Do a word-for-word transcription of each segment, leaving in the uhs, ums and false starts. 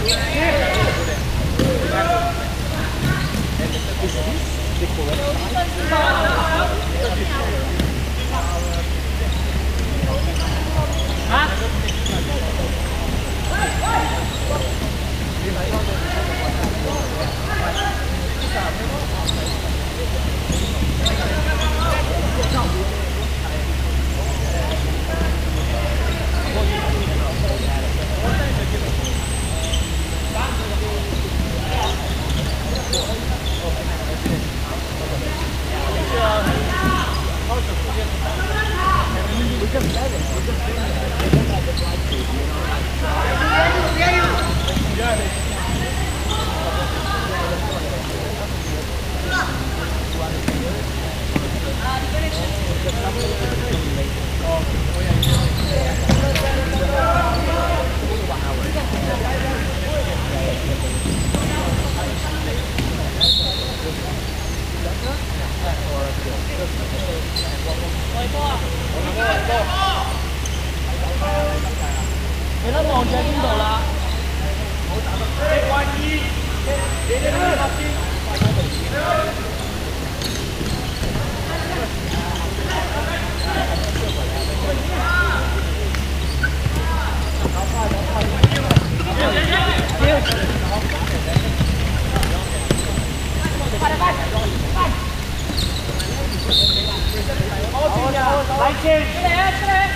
你都望住喺邊度啦？你怪意，你哋呢個先。快點快！快！來先，出來出來！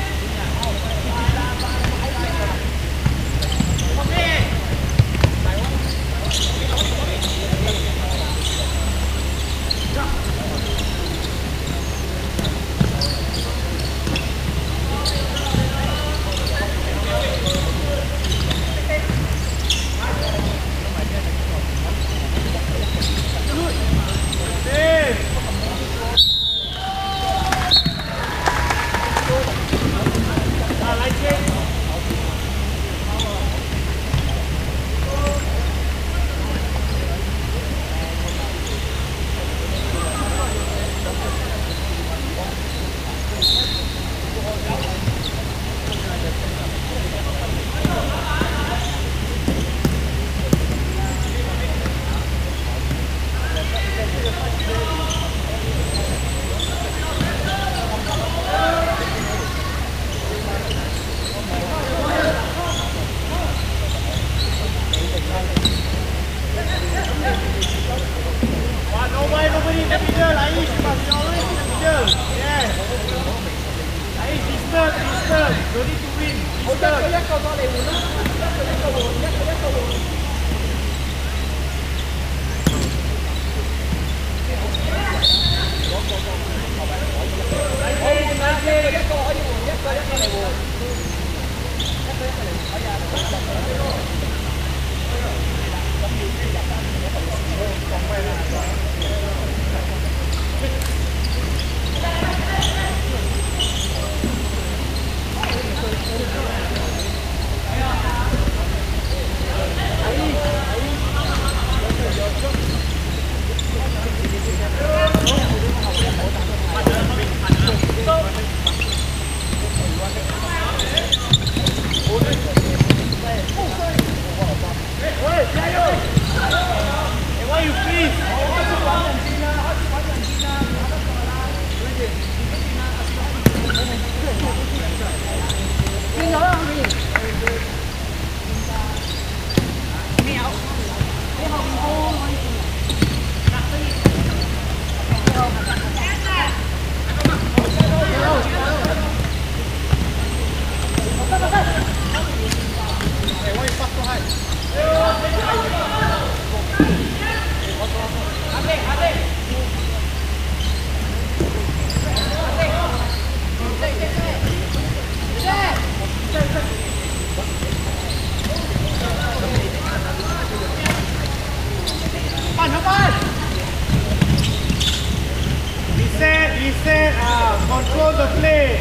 後面。Control the play.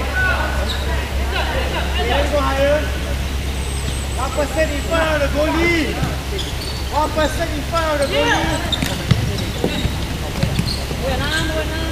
Don't go higher. One percent in front of the goalie. One percent in front of the goalie. Buena, buena.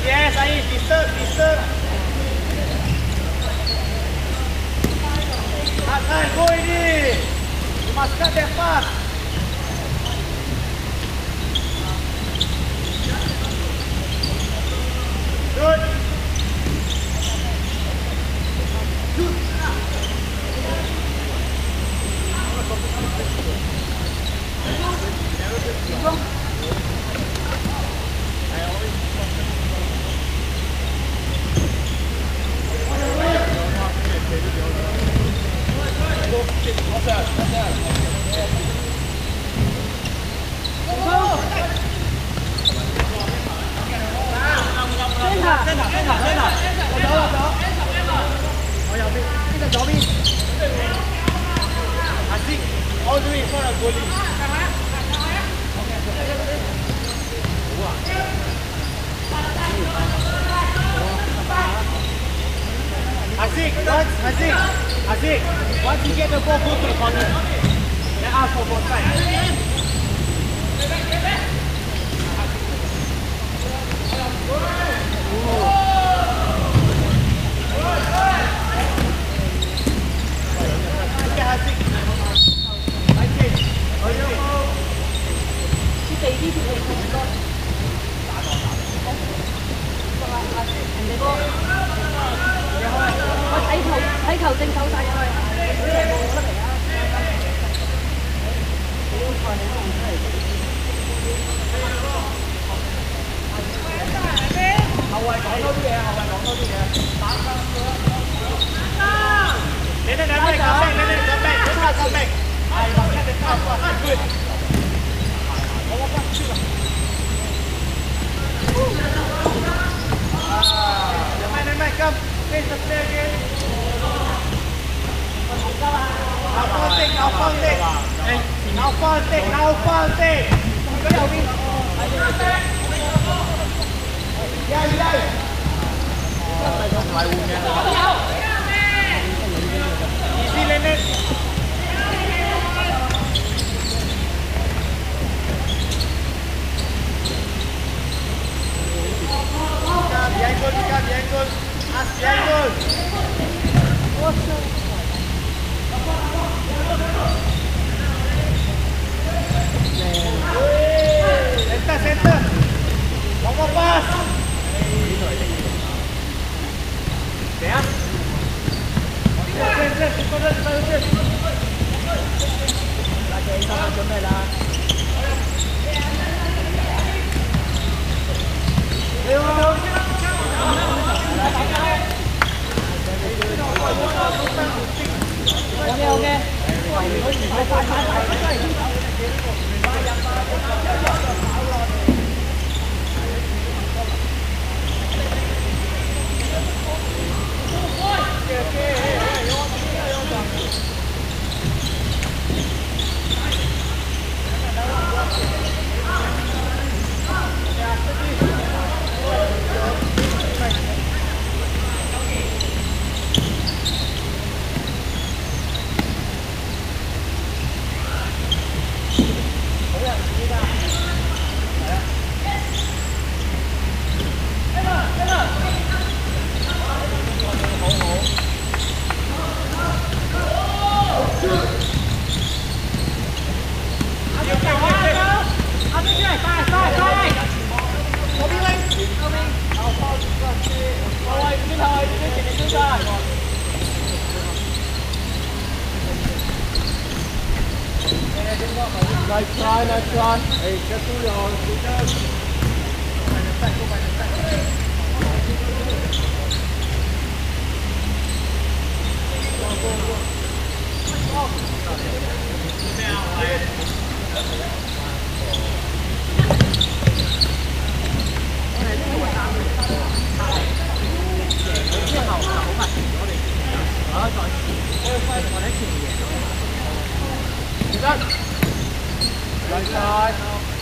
yes, Aif, disturb, disturb. Hassan, go ini. You must cut that fast. Good. Good. All the way in front of goalie. Azik, once, Azik, Azik, once you get the ball, go to the corner. Then ask for both sides. Nice try, nice try. Hey, get through your arms. Go down. Go by the side, go by the side. Go, go, go. Nice try.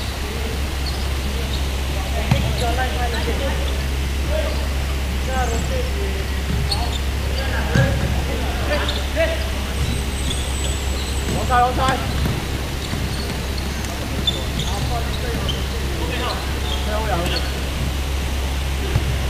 Onside, onside. Theo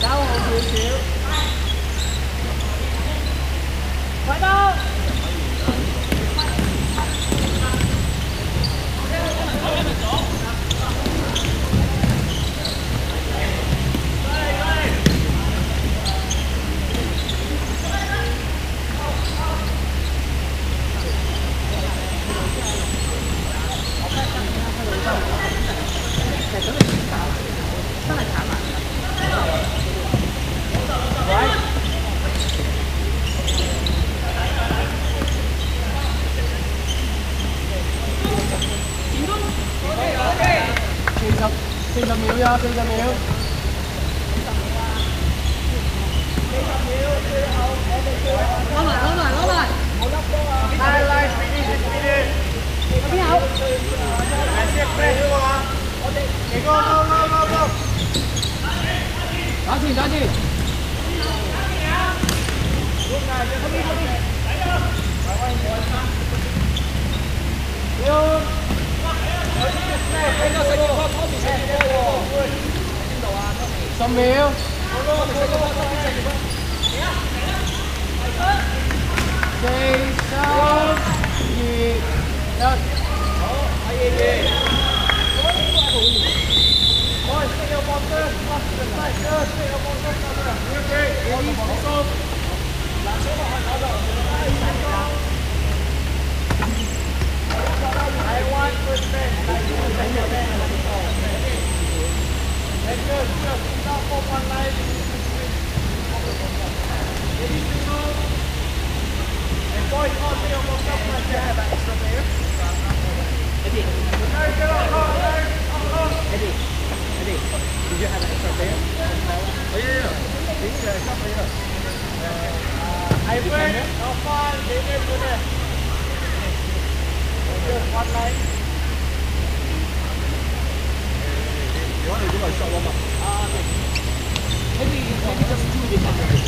四十四十秒呀，四十秒。 攞埋攞埋攞埋。 拉拉 speedy speedy。 邊有？ 係 set play 嘅嘛？我哋嚟個 go go go go。打住打住。要。十秒。四、三、二、一。好，係嘢嘢。我係識有幫車，我係識有識有幫車㗎啦。OK，你放鬆。嗱，小學係搞到。I want good man. I want good man. And good, good. Stop for one line. Ready to go. And boys, all three of us up like that. Have an extra player. Eddie. Eddie. Eddie. Did you have an extra player? Oh yeah, yeah. This is extra player. Uh, I went. How far? They get to there. Just one line. You want to do a short warm up? Ah, okay. Maybe, maybe just two defenders.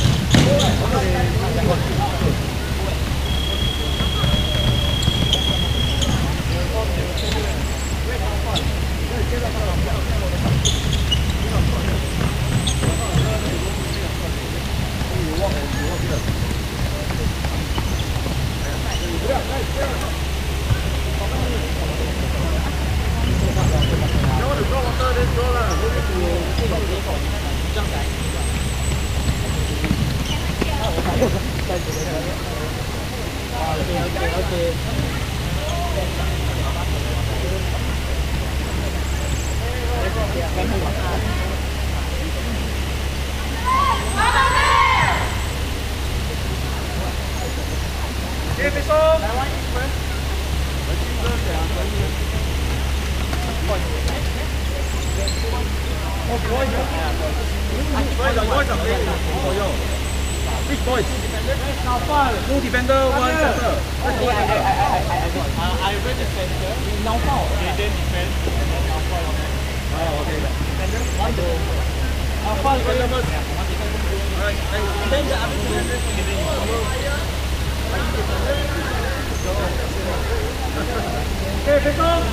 Big boys. Now far. Two defender, one center. I I I I I I read the center. Now far. They then defend. Now far. Oh, okay. Defender. One goal. Now far. Defender. Alright. Then the other defender. Okay, pick up.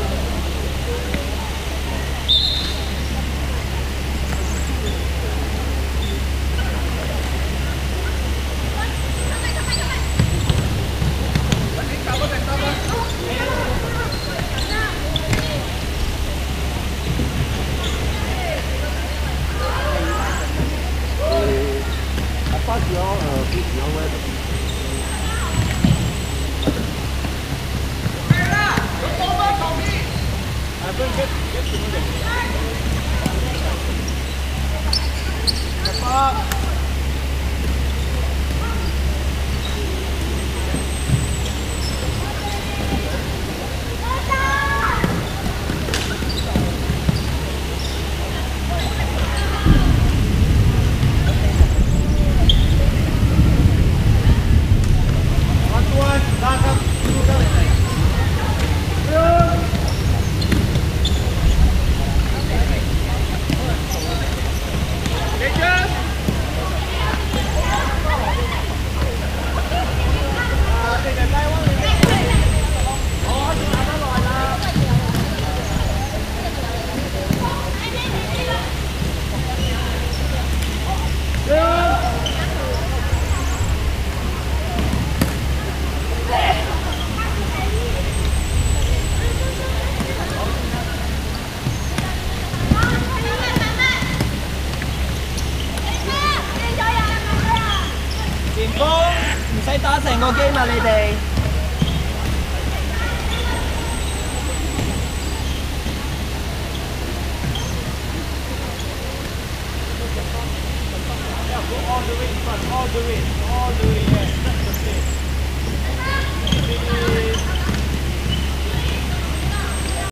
All the way, all the way, all the way.